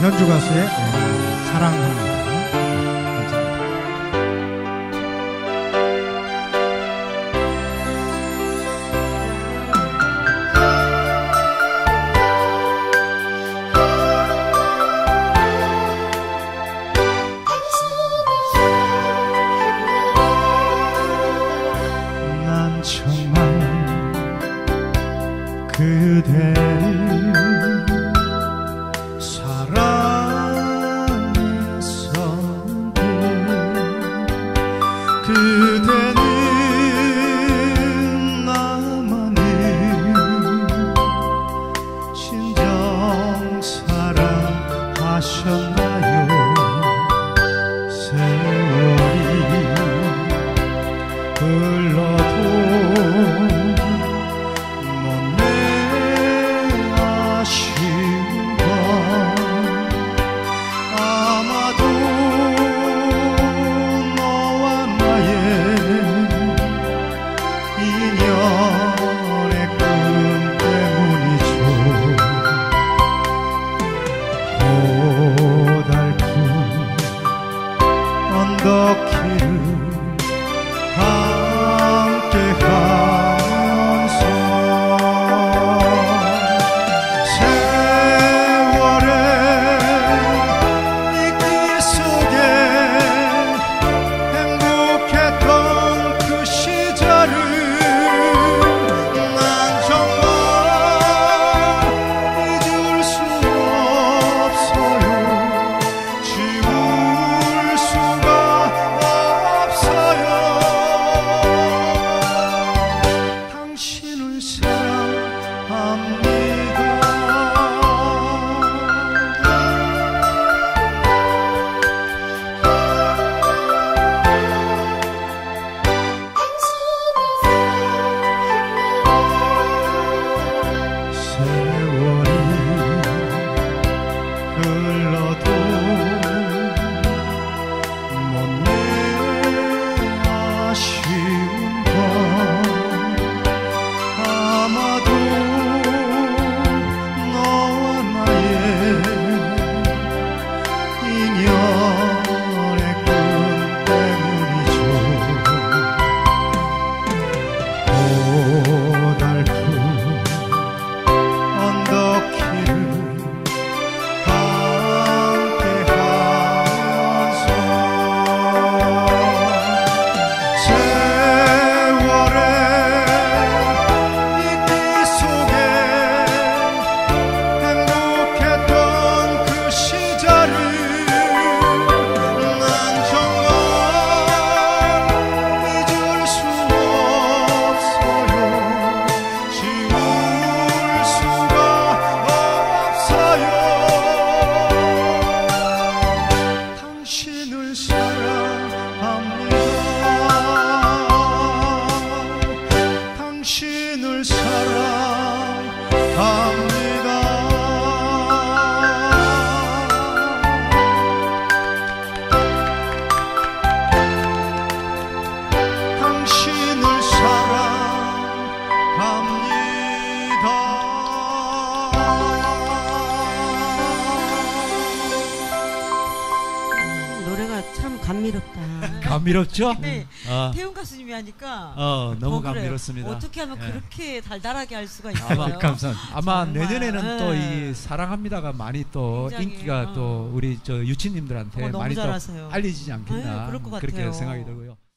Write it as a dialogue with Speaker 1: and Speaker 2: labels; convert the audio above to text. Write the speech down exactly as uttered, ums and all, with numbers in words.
Speaker 1: 연주 가수의 네, 사랑합니다. 난 정말 그대를 사랑했었는데 그대는 나만을 진정 사랑하셨나요? 세월이 흘러도 못내 아쉬운 건 아마도 너와 나의 인연의 꿈 때문이죠. 고달픈 언덕길을 함께하면서 세월의 이끼 속에 행복했던 그 시절을 난 정말 잊을 수 없어요. 지울 수가 없어요. 당신을 사랑합니다. 세월이 흘러도 못내 아쉬운 건 아마도 너와 나의 인연의 꿈 때문이죠. 고달픈 언덕길을 함께하면서 세월의 이끼 속에 행복했던 그 시절을 난 정말 잊을 수 없어요. 지울 수가 없어요. 당신을 사랑합니다. 당신을 사랑합니다. 당신을 사랑합니다.
Speaker 2: 노래가 참 감미롭다.
Speaker 3: 감미롭죠?
Speaker 4: 네,
Speaker 3: 아,
Speaker 4: 태훈 가수님이 하니까
Speaker 3: 어, 너무
Speaker 4: 더 그래요.
Speaker 3: 감미롭습니다.
Speaker 4: 어떻게 하면
Speaker 3: 예.
Speaker 4: 그렇게 달달하게 할 수가
Speaker 3: 아마
Speaker 4: 있어요?
Speaker 3: 감사합니다. 아마
Speaker 4: 정말,
Speaker 3: 내년에는
Speaker 4: 예.
Speaker 3: 또 이 사랑합니다가 많이 또
Speaker 4: 굉장히,
Speaker 3: 인기가
Speaker 4: 어.
Speaker 3: 또 우리 저 유치님들한테
Speaker 4: 어, 너무
Speaker 3: 많이 또
Speaker 4: 잘하세요.
Speaker 3: 알려지지 않겠나
Speaker 4: 네, 그럴 것
Speaker 3: 그렇게
Speaker 4: 같아요.
Speaker 3: 생각이 들고요.